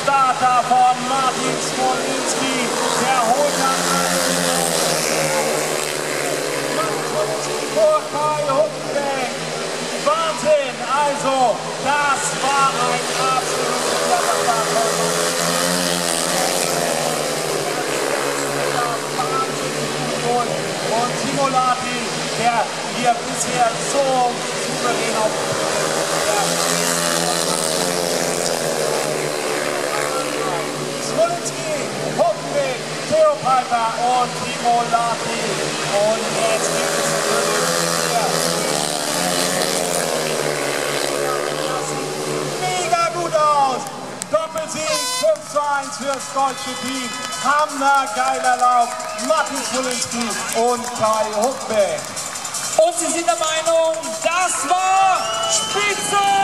Starter von Martin Smolinski, der holt dann vor Kai Huckenbeck. Wahnsinn, also das war ein absolutes Start. Und Timo Lati, der hier bisher so souverän auf Smolinski, Huckenbeck, Theo Piper und Timo Lati. Und jetzt gibt es mega gut aus. Doppelsieg 5:1 fürs deutsche Team. Hammergeiler Lauf. Martin Smolinski und Kai Huckenbeck. Und Sie sind der Meinung, das war Spitze!